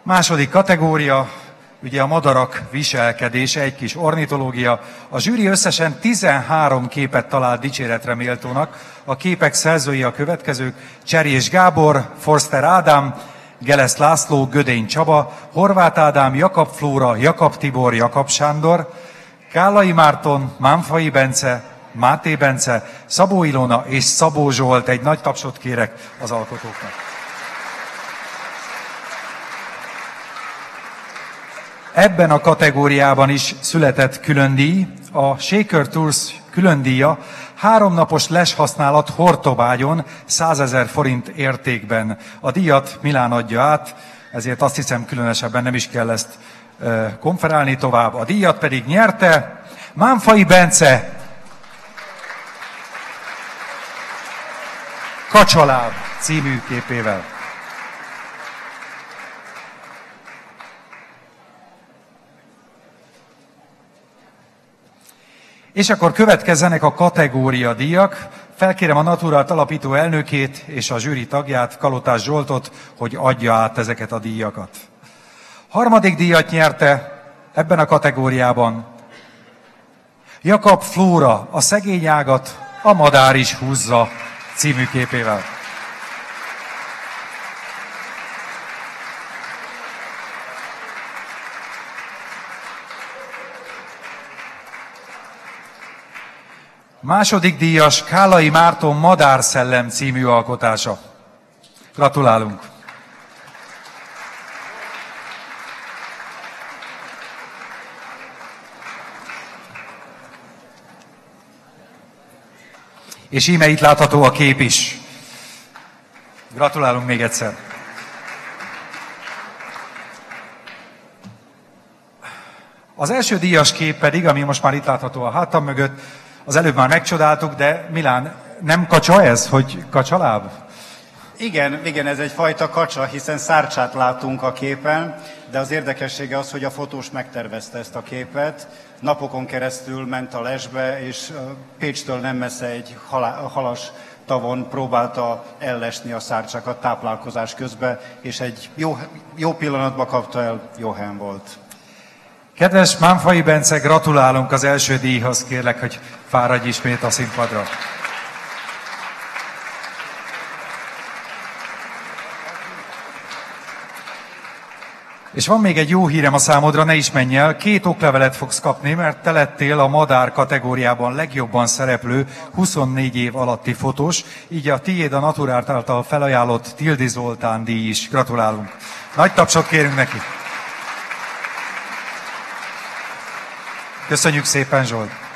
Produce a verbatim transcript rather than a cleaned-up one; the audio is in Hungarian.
Második kategória, ugye a madarak viselkedése, egy kis ornitológia. A zsűri összesen tizenhárom képet talált dicséretre méltónak. A képek szerzői a következők: Cserés Gábor, Forster Ádám, Gelesz László, Gödény Csaba, Horváth Ádám, Jakab Flóra, Jakab Tibor, Jakab Sándor, Kállai Márton, Mánfai Bence, Máté Bence, Szabó Ilona és Szabó Zsolt. Egy nagy tapsot kérek az alkotóknak. Ebben a kategóriában is született különdíj, a Shaker Tours különdíja háromnapos leshasználat Hortobágyon százezer forint értékben. A díjat Milán adja át, ezért azt hiszem különösebben nem is kell ezt e, konferálni tovább. A díjat pedig nyerte Mánfai Bence Kacsaláb című képével. És akkor következzenek a kategória díjak. Felkérem a Naturalt alapító elnökét és a zsűri tagját, Kalotás Zsoltot, hogy adja át ezeket a díjakat. Harmadik díjat nyerte ebben a kategóriában Jakab Flóra, A szegény ágat a madár is húzza című képével. Második díjas Kállai Márton Madárszellem című alkotása. Gratulálunk! És íme itt látható a kép is. Gratulálunk még egyszer! Az első díjas kép pedig, ami most már itt látható a hátam mögött, az előbb már megcsodáltuk, de Milán, nem kacsa ez, hogy kacsaláb? Igen, igen, ez egyfajta kacsa, hiszen szárcsát látunk a képen, de az érdekessége az, hogy a fotós megtervezte ezt a képet. Napokon keresztül ment a lesbe, és Pécstől nem messze egy halas tavon próbálta ellesni a szárcsákat táplálkozás közben, és egy jó, jó pillanatban kapta el, jó helyen volt. Kedves Mánfai Bence, gratulálunk az első díjhoz, kérlek, hogy fáradj ismét a színpadra. És van még egy jó hírem a számodra, ne is menj el, két oklevelet fogsz kapni, mert te lettél a madár kategóriában legjobban szereplő huszonnégy év alatti fotós, így a tiéd a Naturárt által felajánlott Tildi Zoltán díj is. Gratulálunk. Nagy tapsot kérünk neki. Köszönjük szépen, Zsolt!